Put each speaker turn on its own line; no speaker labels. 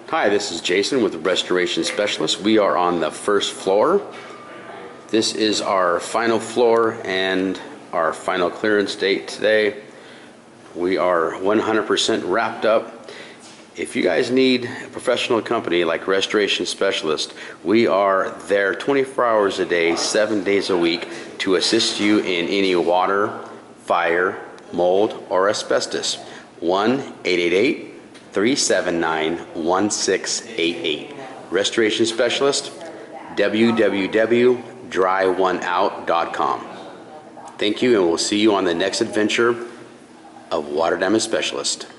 Hi, this is Jason with Restoration Specialist. We are on the first floor. This is our final floor and our final clearance date today. We are 100% wrapped up. If you guys need a professional company like Restoration Specialist, we are there 24 hours a day, 7 days a week to assist you in any water, fire, mold, or asbestos. 1-888-379-1688. Restoration Specialist, www.dryoneout.com. Thank you, and we'll see you on the next adventure of Water Damage Specialist.